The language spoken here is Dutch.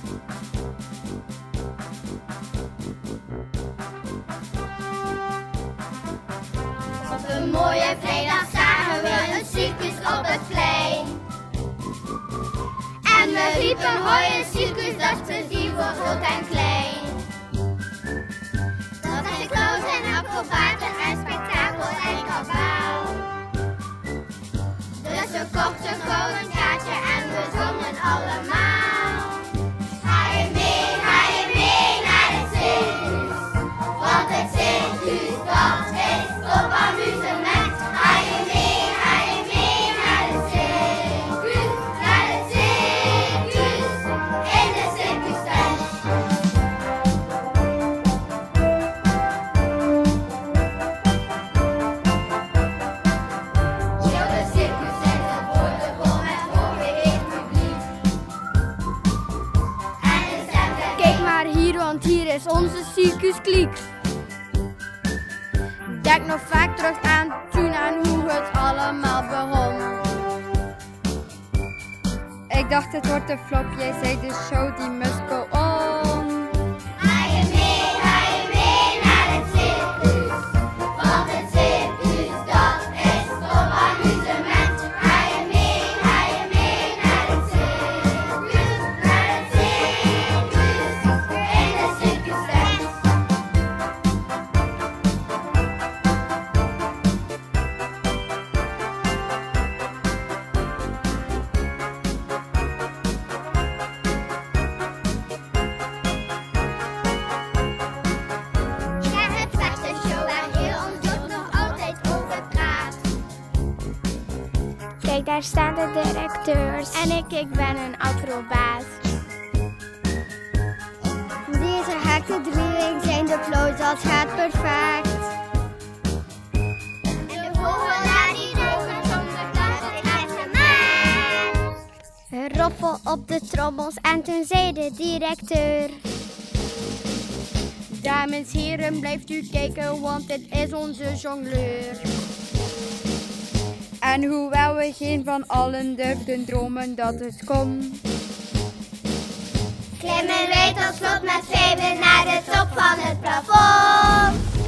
Op een mooie vrijdag zagen we een circus op het plein. En we riepen hoi een circus, dat te zien voor groot en klein. Dat zijn clowns en acrobaten en spektakel en kabaal. Dus we kochten gewoon een kaartje en we zongen allemaal. Ga je mee naar het circus, want het circus dat is top amusement. Ga je mee naar het circus, in de circustuin. Heel de circus en het wordt vol met onbeheerd publiek. En de stemmen. Kijk maar hier, want hier is onze circuskliek. Denk nog vaak terug aan toen en hoe het allemaal begon. Ik dacht het wordt een flop, jij zei de show die must go on. Ga je mee naar het circus, want het circus dat is top amusement. Ga je mee naar het circus, in de circustuin. Ja, het was de show waar heel ons dorp nog altijd over praat. Kijk, daar staan de directeurs. En ik ben een acrobaat. Deze haakte drieling zijn de clowns, dat gaat perfect. En de vogel laat die ogen zonder dat het gaat gemaakt. Roffel op de trommels en toen zei de directeur: dames, heren, blijft u kijken, want dit is onze jongleur. En hoewel we geen van allen durfden dromen dat het kon, Klimmen wij tot slot met vijven naar de top van het plafond.